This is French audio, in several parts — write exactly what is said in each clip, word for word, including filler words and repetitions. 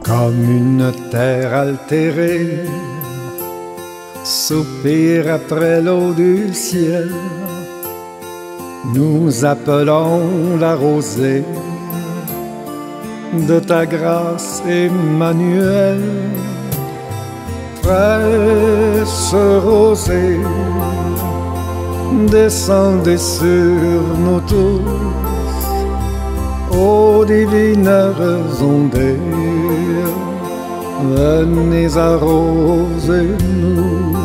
Comme une terre altérée, soupire après l'eau du ciel, nous appelons la rosée de ta grâce, Emmanuel. Fraîche rosée, descendez sur nous tous, ô divines ondées, venez arroser nous.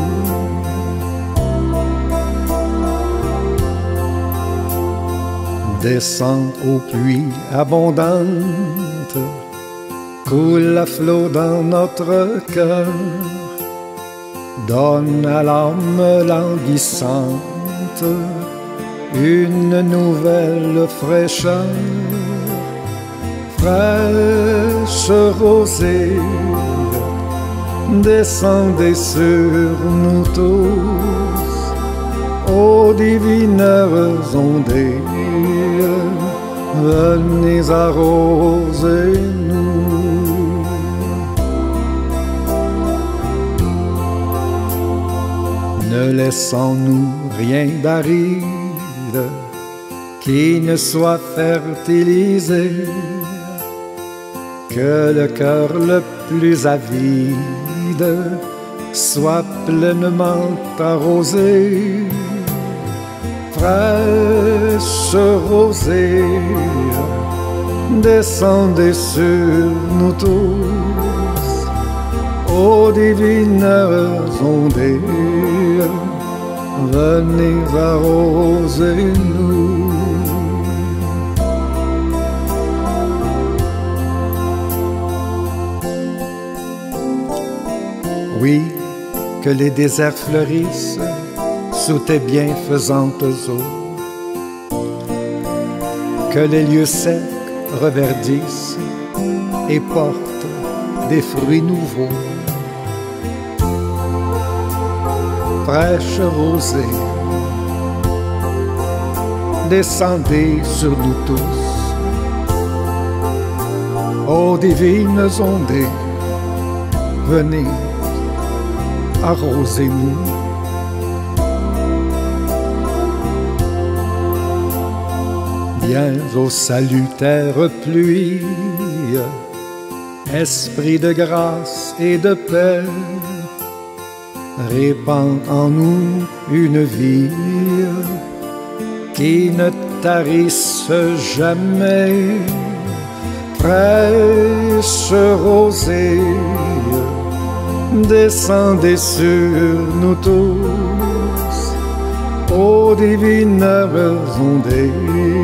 Descend aux pluies abondantes, coule à flot dans notre cœur, donne à l'âme languissante une nouvelle fraîcheur. Fraîche rosée, descendez sur nous tous, ô divines ondées, venez arroser nous. Ne laissons-nous rien d'aride qui ne soit fertilisé, que le cœur le plus avide soit pleinement arrosé. Fraîche rosée, descendez sur nous tous, ô divines ondées, venez arroser nous. Oui, que les déserts fleurissent sous tes bienfaisantes eaux, que les lieux secs reverdissent et portent des fruits nouveaux. Fraîche rosée, descendez sur nous tous, ô divines ondées, venez arrosez-nous. Viens ô salutaire pluie, esprit de grâce et de paix, répand en nous une vie qui ne tarisse jamais. Fraîche rosée, descendez sur nous tous, ô divines ondées,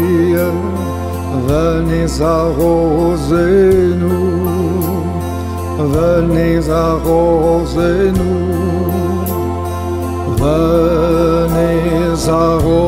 venez arroser nous, venez arroser nous, venez arroser.